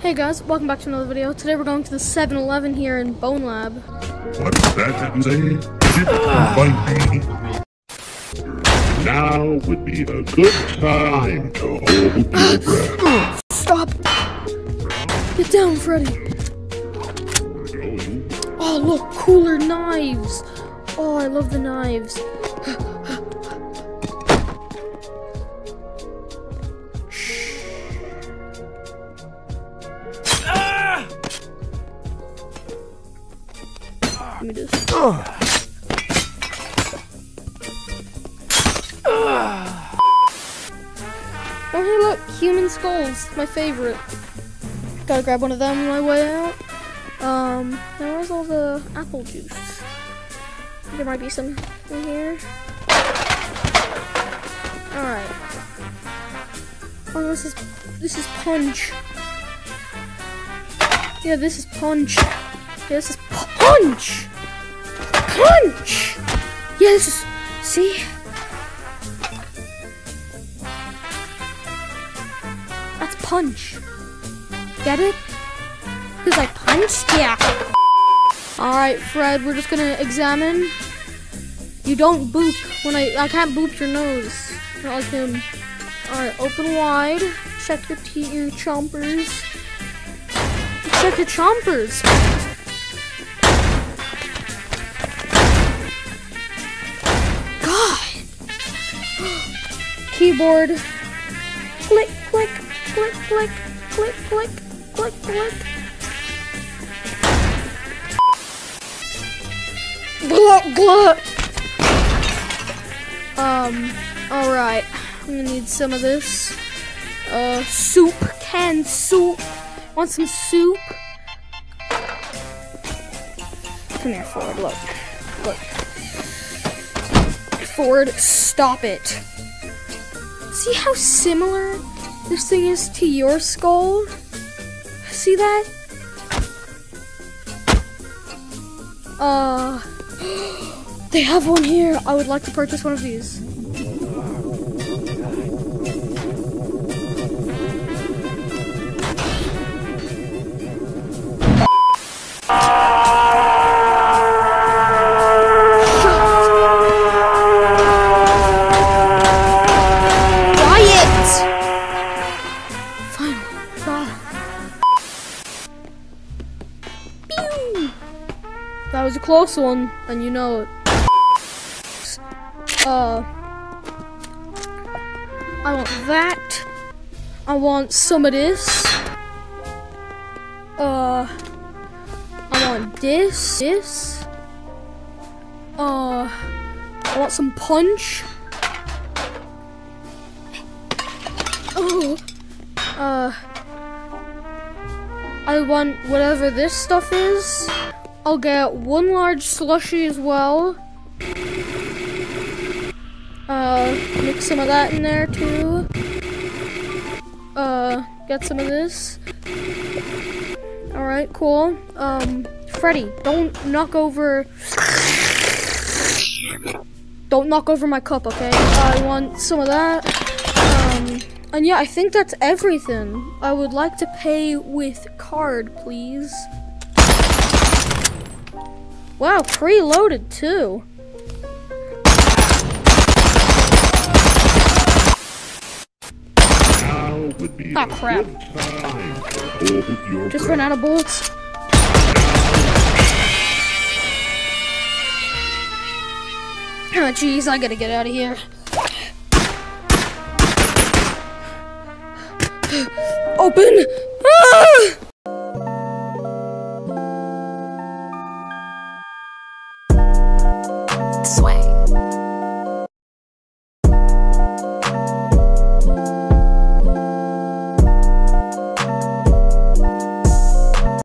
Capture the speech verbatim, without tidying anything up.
Hey guys, welcome back to another video. Today we're going to the seven eleven here in Bone Lab. What did that say? Did Now would be a good time to hold your breath. Stop! Get down, Freddy! Oh look, cooler knives! Oh, I love the knives. Let me just. Oh. Oh, hey, look, human skulls, my favorite. Gotta grab one of them on my way out. Um, now where's all the apple juice? There might be some in here. All right. Oh, this is this is punch. Yeah, this is punch. Yeah, this is punch. Punch! Yeah, this is, see? That's punch. Get it? Because I punched? Yeah. Alright, Fred, we're just gonna examine. You don't boop when I, I can't boop your nose. Not like him. Alright, open wide. Check your teeth, your chompers. Check your chompers. Keyboard. Click, click, click, click, click, click, click, click. Glut, glut. Um, alright. I'm gonna need some of this. Uh, soup. Canned soup. Want some soup? Come here, Ford. Look. Look. Ford, stop it. See how similar this thing is to your skull? See that? Uh, they have one here. I would like to purchase one of these. That was a close one, and you know it. Uh, I want that. I want some of this. Uh, I want this. This. Uh, I want some punch. Oh. Uh, I want whatever this stuff is. I'll get one large slushie as well. Uh, mix some of that in there too. Uh, get some of this. Alright, cool. Um, Freddy, don't knock over... Don't knock over my cup, okay? I want some of that. Um, and yeah, I think that's everything. I would like to pay with card, please. Wow, preloaded too. Ah, crap. Just ran out of bullets. Oh, jeez, I gotta get out of here. Open! Ah!